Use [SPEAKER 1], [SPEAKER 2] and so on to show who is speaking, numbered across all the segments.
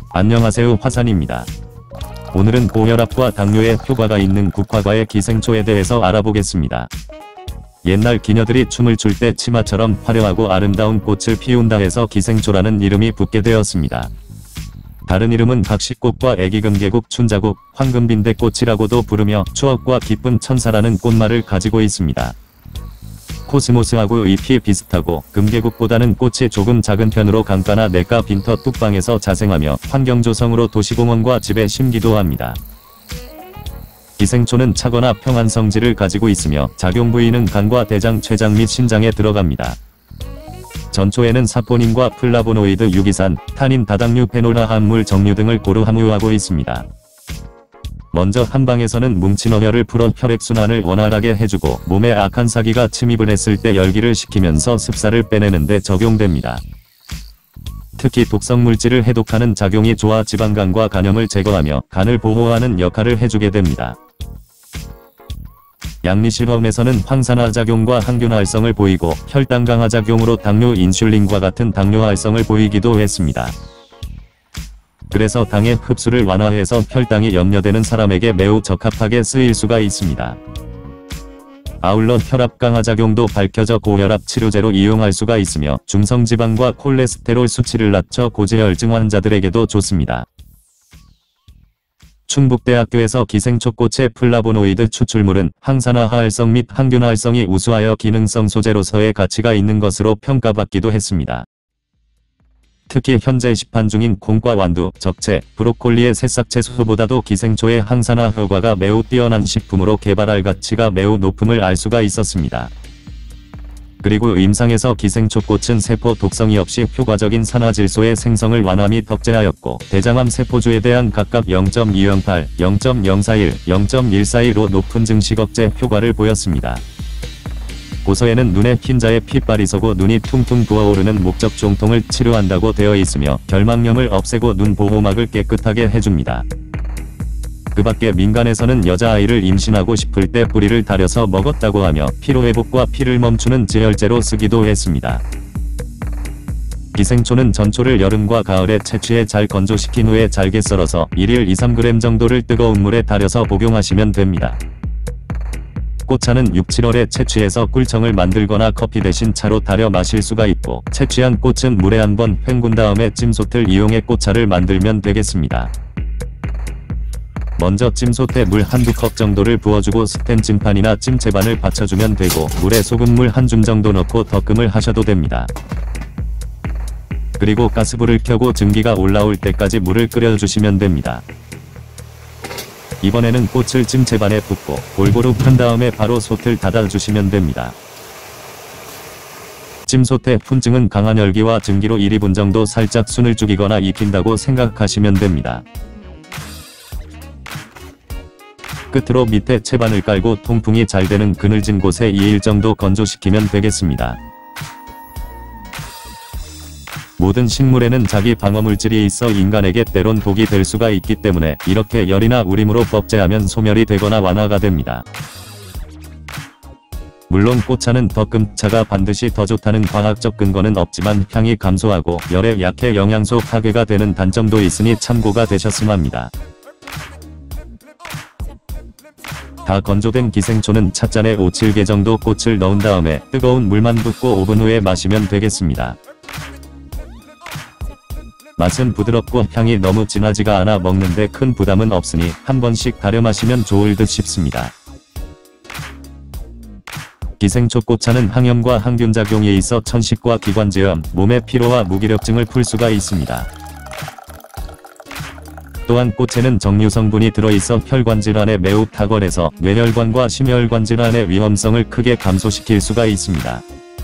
[SPEAKER 1] 안녕하세요, 화산입니다. 오늘은 고혈압과 당뇨에 효과가 있는 국화과의 기생초에 대해서 알아보겠습니다. 옛날 기녀들이 춤을 출 때 치마처럼 화려하고 아름다운 꽃을 피운다 해서 기생초라는 이름이 붙게 되었습니다. 다른 이름은 각시꽃과 애기금계국, 춘자국, 황금빈대꽃이라고도 부르며 추억과 기쁜 천사라는 꽃말을 가지고 있습니다. 코스모스하고 잎이 비슷하고 금계국보다는 꽃이 조금 작은 편으로 강가나 냇가 빈터 뚝방에서 자생하며 환경조성으로 도시공원과 집에 심기도 합니다. 기생초는 차거나 평한 성질을 가지고 있으며 작용 부위는 간과 대장, 췌장 및 신장에 들어갑니다. 전초에는 사포닌과 플라보노이드, 유기산, 타닌, 다당류, 페놀, 화합물, 정류 등을 고루 함유하고 있습니다. 먼저 한방에서는 뭉친 어혈을 풀어 혈액순환을 원활하게 해주고 몸에 악한 사기가 침입을 했을 때 열기를 식히면서 습사를 빼내는 데 적용됩니다. 특히 독성물질을 해독하는 작용이 좋아 지방간과 간염을 제거하며 간을 보호하는 역할을 해주게 됩니다. 양리실험에서는 황산화 작용과 항균 활성을 보이고 혈당 강화 작용으로 당뇨, 인슐린과 같은 당뇨 활성을 보이기도 했습니다. 그래서 당의 흡수를 완화해서 혈당이 염려되는 사람에게 매우 적합하게 쓰일 수가 있습니다. 아울러 혈압 강화 작용도 밝혀져 고혈압 치료제로 이용할 수가 있으며 중성지방과 콜레스테롤 수치를 낮춰 고지혈증 환자들에게도 좋습니다. 충북대학교에서 기생초꽃의 플라보노이드 추출물은 항산화 활성 및 항균 활성이 우수하여 기능성 소재로서의 가치가 있는 것으로 평가받기도 했습니다. 특히 현재 시판 중인 콩과 완두, 적채, 브로콜리의 새싹 채소보다도 기생초의 항산화 효과가 매우 뛰어난 식품으로 개발할 가치가 매우 높음을 알 수가 있었습니다. 그리고 임상에서 기생초꽃은 세포 독성이 없이 효과적인 산화질소의 생성을 완화 및 억제하였고 대장암 세포주에 대한 각각 0.208, 0.041, 0.141로 높은 증식 억제 효과를 보였습니다. 고서에는 눈에 흰자에 핏발이 서고 눈이 퉁퉁 부어오르는 목적 종통을 치료한다고 되어 있으며 결막염을 없애고 눈 보호막을 깨끗하게 해줍니다. 그 밖에 민간에서는 여자아이를 임신하고 싶을 때 뿌리를 다려서 먹었다고 하며 피로회복과 피를 멈추는 제혈제로 쓰기도 했습니다. 기생초는 전초를 여름과 가을에 채취해 잘 건조시킨 후에 잘게 썰어서 1일 2-3g 정도를 뜨거운 물에 달여서 복용하시면 됩니다. 꽃차는 6-7월에 채취해서 꿀청을 만들거나 커피 대신 차로 달여 마실 수가 있고 채취한 꽃은 물에 한번 헹군 다음에 찜솥을 이용해 꽃차를 만들면 되겠습니다. 먼저 찜솥에 물 한두 컵 정도를 부어주고 스텐 찜판이나 찜채반을 받쳐주면 되고 물에 소금물 한 줌 정도 넣고 덮음을 하셔도 됩니다. 그리고 가스불을 켜고 증기가 올라올 때까지 물을 끓여주시면 됩니다. 이번에는 꽃을 찜채반에 붓고 골고루 판 다음에 바로 솥을 닫아주시면 됩니다. 찜솥의 훈증은 강한 열기와 증기로 1-2분 정도 살짝 순을 죽이거나 익힌다고 생각하시면 됩니다. 끝으로 밑에 채반을 깔고 통풍이 잘 되는 그늘진 곳에 2일 정도 건조시키면 되겠습니다. 모든 식물에는 자기 방어물질이 있어 인간에게 때론 독이 될 수가 있기 때문에 이렇게 열이나 우림으로 법제하면 소멸이 되거나 완화가 됩니다. 물론 꽃차는 덕금차가 반드시 더 좋다는 과학적 근거는 없지만 향이 감소하고 열에 약해 영양소 파괴가 되는 단점도 있으니 참고가 되셨으면 합니다. 다 건조된 기생초는 찻잔에 5-7개 정도 꽃을 넣은 다음에 뜨거운 물만 붓고 5분 후에 마시면 되겠습니다. 맛은 부드럽고 향이 너무 진하지가 않아 먹는데 큰 부담은 없으니 한 번씩 달여 마시면 좋을 듯 싶습니다. 기생초 꽃차는 항염과 항균 작용이 있어 천식과 기관지염, 몸의 피로와 무기력증을 풀 수가 있습니다. 또한 꽃에는 정류 성분이 들어있어 혈관 질환에 매우 탁월해서 뇌혈관과 심혈관 질환의 위험성을 크게 감소시킬 수가 있습니다.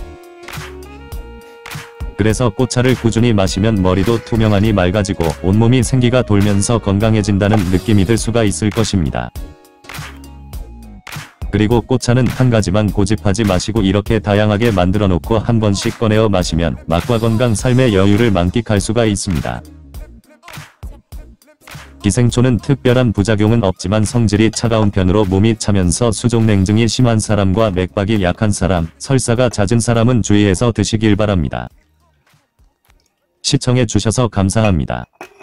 [SPEAKER 1] 그래서 꽃차를 꾸준히 마시면 머리도 투명하니 맑아지고 온몸이 생기가 돌면서 건강해진다는 느낌이 들 수가 있을 것입니다. 그리고 꽃차는 한 가지만 고집하지 마시고 이렇게 다양하게 만들어 놓고 한 번씩 꺼내어 마시면 맛과 건강, 삶의 여유를 만끽할 수가 있습니다. 기생초는 특별한 부작용은 없지만 성질이 차가운 편으로 몸이 차면서 수족냉증이 심한 사람과 맥박이 약한 사람, 설사가 잦은 사람은 주의해서 드시길 바랍니다. 시청해 주셔서 감사합니다.